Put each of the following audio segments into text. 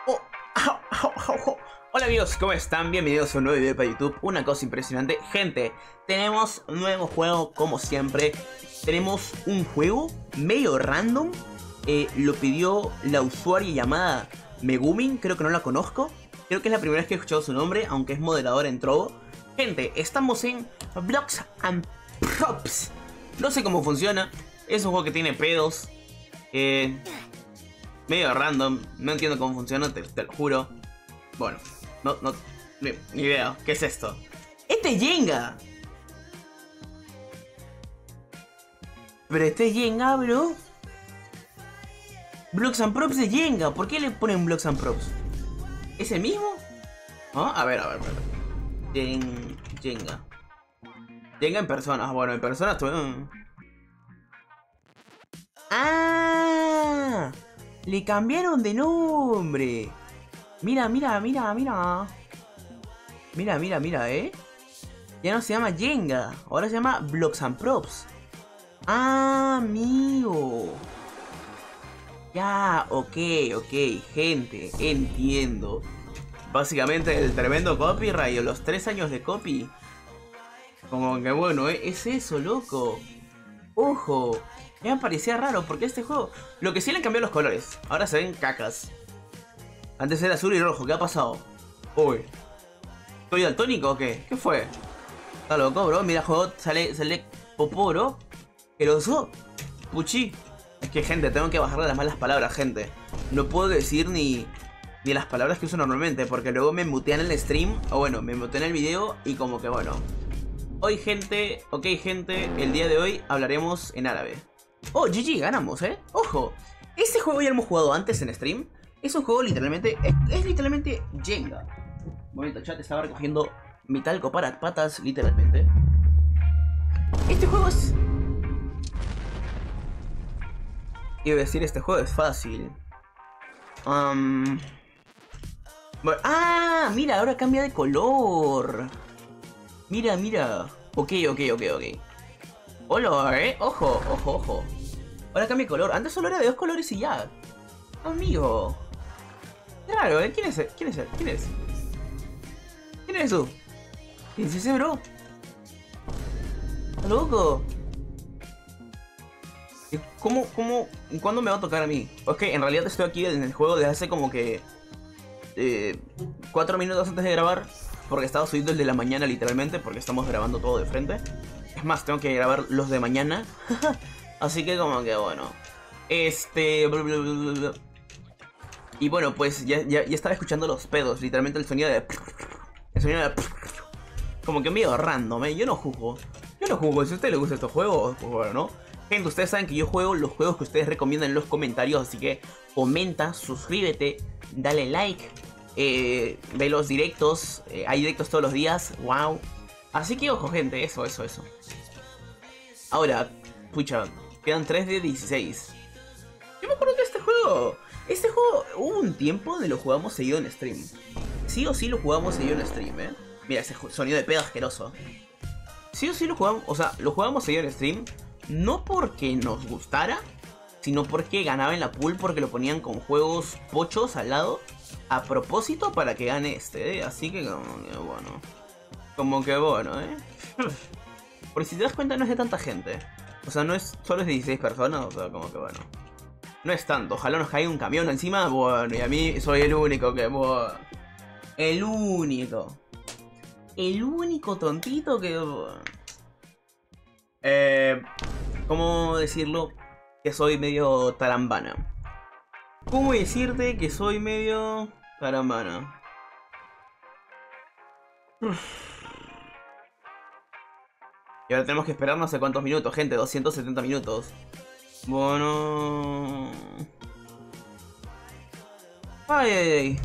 Oh, au, au, au, au. Hola amigos, ¿cómo están? Bienvenidos a un nuevo video para YouTube. Una cosa impresionante, gente, tenemos un nuevo juego como siempre. Tenemos un juego medio random. Lo pidió la usuaria llamada Megumin, creo que no la conozco. Creo que es la primera vez que he escuchado su nombre, aunque es moderador en Trovo. Gente, estamos en Blocks and Props. No sé cómo funciona, es un juego que tiene pedos. Medio random, no entiendo cómo funciona, te lo juro. Bueno, ni idea. ¿Qué es esto? ¡Este es Jenga! Pero este es Jenga, bro. Blocks and Props de Jenga. ¿Por qué le ponen Blocks and Props? ¿Es el mismo? ¿No? A ver. Jenga. Jenga en personas. Bueno, en personas estoy... ¡Ah! Le cambiaron de nombre. Mira, ya no se llama Jenga, ahora se llama Blocks and Props. Ah, amigo. Ya, ok, gente, entiendo. Básicamente el tremendo copyright, los 3 años de copy. Como que bueno, es eso, loco. Ojo, me parecía raro porque este juego... Lo que sí le han cambiado los colores, ahora se ven cacas. Antes era azul y rojo, ¿qué ha pasado? Uy, ¿estoy daltónico o qué? ¿Qué fue? Está loco, bro, mira, juego, sale popó, bro. ¿Qué lo usó? Puchi. Es que, gente, tengo que bajarle las malas palabras, gente. No puedo decir ni las palabras que uso normalmente, porque luego me mutean en el stream, o bueno, me mutean en el video, y como que bueno. Hoy, gente, gente, el día de hoy hablaremos en árabe. Oh, GG, ganamos, Ojo, este juego ya lo hemos jugado antes en stream. Es un juego literalmente, es literalmente Jenga. Un momento, chat, estaba recogiendo mi talco para patas, literalmente. Este juego es... Iba a decir, este juego es fácil. Bueno, ah, mira, ahora cambia de color. Mira. Ok. Hola, ojo. Ahora cambia de color. Antes solo era de 2 colores y ya. Amigo. Claro, ¿Quién es? ¿Quién es tú? ¿Quién es ese, bro? ¿Está loco? ¿Cuándo me va a tocar a mí? Es que en realidad estoy aquí en el juego desde hace como que... 4 minutos antes de grabar. Porque estaba subiendo el de la mañana literalmente, porque estamos grabando todo de frente. Es más, tengo que grabar los de mañana. Así que como que bueno. Y bueno, pues ya estaba escuchando los pedos, literalmente el sonido de... Como que medio random, Yo no juzgo. Si a usted le gusta estos juegos, pues bueno, ¿no? Gente, ustedes saben que yo juego los juegos que ustedes recomiendan en los comentarios, así que comenta, suscríbete, dale like, ve los directos, hay directos todos los días, wow. Así que ojo, gente, eso. Ahora, pucha, quedan 3 de 16. Yo me acuerdo que este juego hubo un tiempo donde lo jugamos seguido en stream. Sí o sí lo jugamos seguido en stream, Mira ese sonido de pedo asqueroso. Sí o sí lo jugamos, o sea, lo jugamos seguido en stream. No porque nos gustara, sino porque ganaba en la pool, porque lo ponían con juegos pochos al lado, a propósito para que gane este, Así que como que bueno, Porque si te das cuenta no es de tanta gente. O sea, no es solo es de 16 personas, o sea, como que bueno. No es tanto, ojalá nos caiga un camión encima, bueno, y a mí soy el único que... Bueno, el único tontito que... ¿Cómo decirlo? Que soy medio tarambana. ¿Cómo decirte que soy medio tarambana? Y ahora tenemos que esperar no sé cuántos minutos, gente, 270 minutos. Bueno... Ay.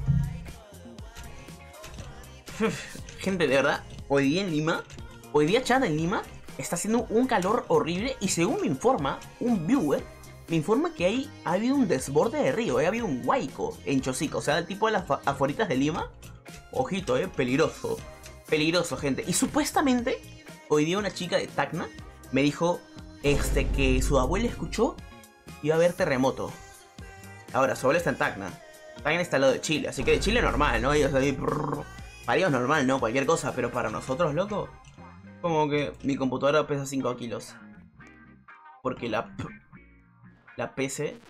Gente, de verdad, hoy día chat en Lima, está haciendo un calor horrible y según me informa, un viewer, me informa que ha habido un desborde de río, ha habido un huaico en Chosica, o sea, tipo de las afueritas de Lima. Ojito, peligroso. Peligroso, gente. Y supuestamente, hoy día una chica de Tacna me dijo que su abuela escuchó y iba a haber terremoto. Ahora, su abuela está en Tacna. También está al lado de Chile, así que de Chile normal, ¿no? Ellos ahí... Para ellos normal, ¿no? Cualquier cosa, pero para nosotros, loco... Como que mi computadora pesa 5 kilos. Porque la PC...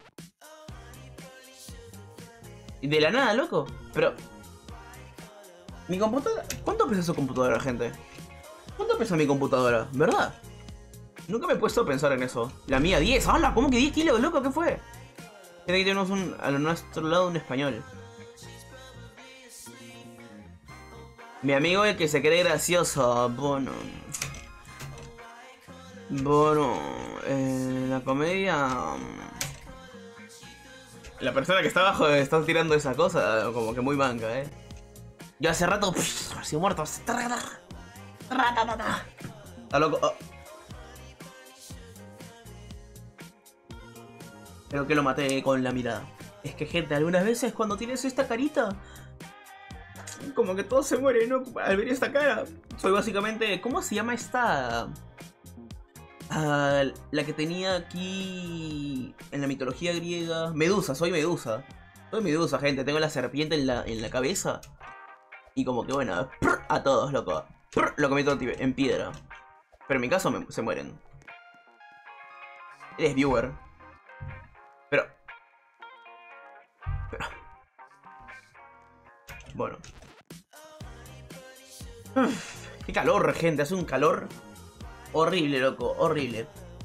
Y de la nada, loco. Pero... Mi computadora... ¿Cuánto pesa su computadora, gente? ¿Cuánto pesa mi computadora? ¿Verdad? Nunca me he puesto a pensar en eso. La mía 10. ¡Hala! ¿Cómo que 10 kilos, loco? ¿Qué fue? Tiene que tenemos a nuestro lado un español. Mi amigo el que se cree gracioso. Bueno. Bueno. La comedia... La persona que está abajo está tirando esa cosa. Como que muy banca, Yo hace rato... Así muerto. Está loco. Oh. Creo que lo maté con la mirada. Es que, gente, algunas veces cuando tienes esta carita... Como que todo se muere, ¿no? Al ver esta cara. Soy básicamente... ¿Cómo se llama esta...? La que tenía aquí... En la mitología griega... Medusa, soy Medusa. Soy Medusa, gente. Tengo la serpiente en la cabeza. Y como que, bueno... A todos, loco. Lo convierto en piedra. Pero en mi caso se mueren. Eres viewer. Pero... Bueno. Qué calor, gente. Hace un calor horrible, loco. Horrible.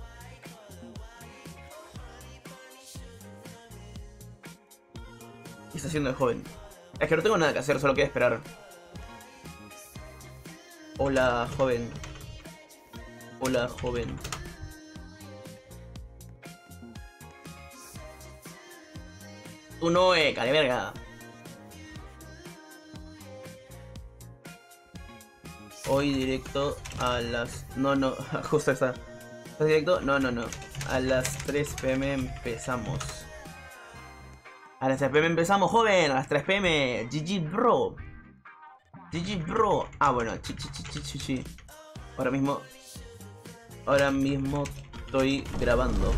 ¿Qué está haciendo el joven? Es que no tengo nada que hacer, solo quiero esperar. Hola, joven. Hola, joven. Tú no, cara de verga. Hoy directo a las... No, justo esa. ¿Estás directo? No. A las 3 p.m. empezamos. A las 3 p.m. empezamos, joven. A las 3 p.m. GG, bro. GG, bro. Ah, bueno. Chi. Ahora mismo estoy grabando.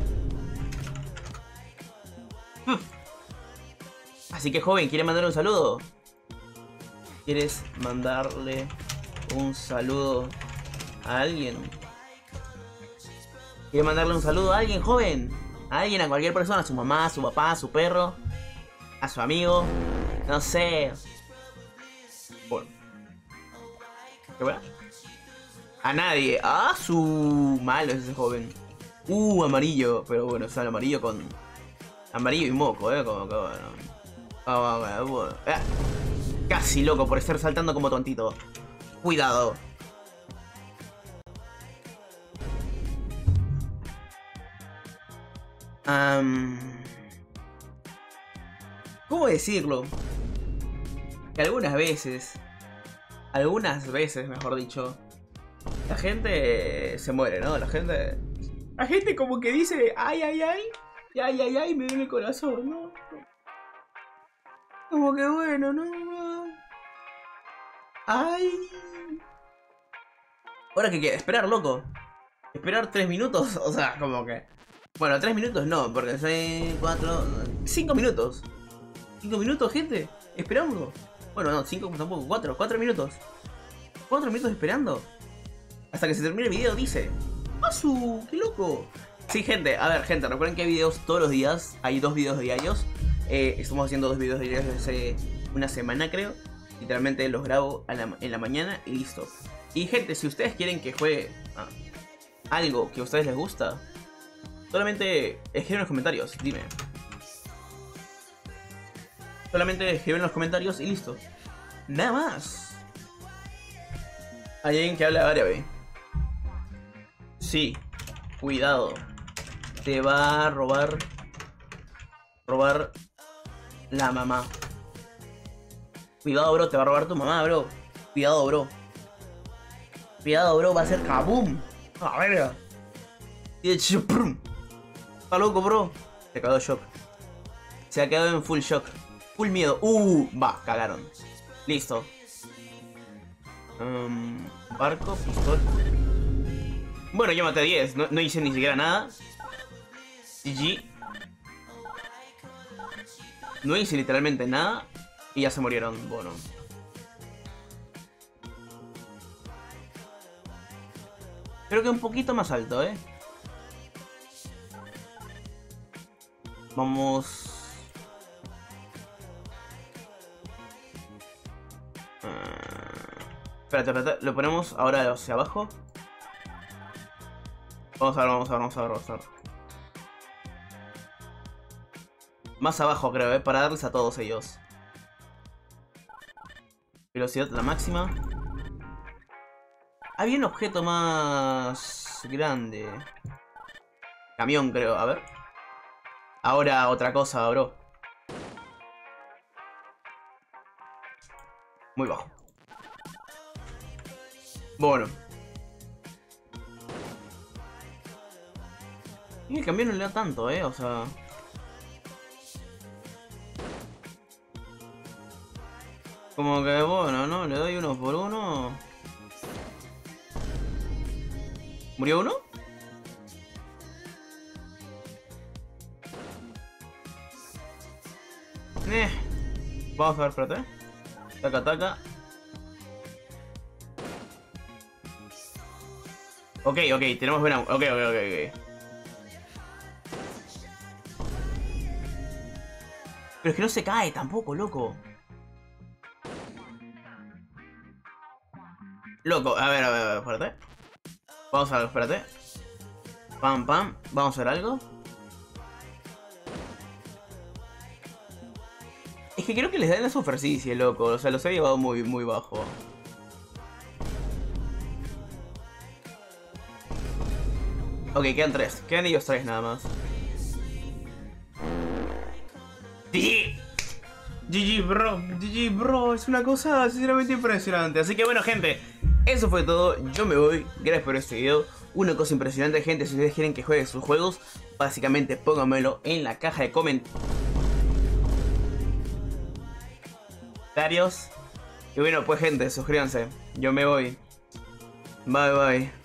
Así que, joven, ¿quiere mandarle un saludo? ¿Quieres mandarle un saludo a alguien? ¿Quiere mandarle un saludo a alguien, joven? A alguien, a cualquier persona, a su mamá, a su papá, a su perro, a su amigo, no sé. Bueno. ¿Qué bueno? A nadie. Ah, su... Malo es ese joven. Amarillo. Pero bueno, o sea, el amarillo con... Amarillo y moco, como que bueno. Bueno. Casi, loco, por estar saltando como tontito. Cuidado. ¿Cómo decirlo? Que algunas veces, mejor dicho, la gente se muere, ¿no? La gente como que dice, ay, me duele el corazón, ¿no? Como que bueno, ¿no? Ay. ¿Ahora qué quiere? Esperar, loco. Esperar 3 minutos, o sea, como que... Bueno, 3 minutos no, porque 6, 4... 5 minutos. 5 minutos, gente, esperando. Bueno, no, 5 tampoco, 4 minutos. 4 minutos esperando. Hasta que se termine el video, dice. ¡Asu! ¡Qué loco! Sí, gente, a ver, gente, recuerden que hay videos todos los días. Hay 2 videos diarios. Estamos haciendo 2 videos diarios desde hace una semana, creo. Literalmente los grabo en la mañana y listo. Y gente, si ustedes quieren que juegue algo que a ustedes les gusta, solamente escriben en los comentarios, dime. Solamente escriben en los comentarios y listo. Nada más. Hay alguien que habla árabe. Sí, cuidado. Te va a robar la mamá. Cuidado, bro, te va a robar tu mamá, bro. Cuidado, bro. Cuidado, bro, va a ser kaboom. A verga. Está loco, bro. Se quedó en shock. Se ha quedado en full shock. Full miedo. Va, cagaron. Listo. Barco, pistola. Bueno, yo maté 10. No hice ni siquiera nada. GG. No hice literalmente nada y ya se murieron. Bueno. Creo que un poquito más alto, ¿eh? Vamos... Espérate, espérate. Lo ponemos ahora hacia abajo. Vamos a ver, vamos a ver, vamos a ver, vamos a ver. Más abajo creo, para darles a todos ellos. Velocidad la máxima. Había un objeto más grande. Camión creo, a ver. Ahora otra cosa, bro. Muy bajo. Bueno. Y el camión no le da tanto, o sea... Como que bueno, ¿no? Le doy uno por uno. ¿Murió uno? Vamos a ver, espérate. Taca, taca. Ok, tenemos buena... Ok. Pero es que no se cae tampoco, loco. Loco, a ver, espérate. Vamos a ver, espérate. Pam, pam. Vamos a ver algo. Es que creo que les da en la superficie, loco. O sea, los he llevado muy, muy bajo. Ok, quedan tres. Quedan ellos tres nada más. GG. GG, bro. Es una cosa sinceramente impresionante. Así que bueno, gente. Eso fue todo. Yo me voy. Gracias por este video. Una cosa impresionante, gente. Si ustedes quieren que juegue sus juegos, básicamente pónganmelo en la caja de comentarios. Y bueno, pues gente, suscríbanse. Yo me voy. Bye, bye.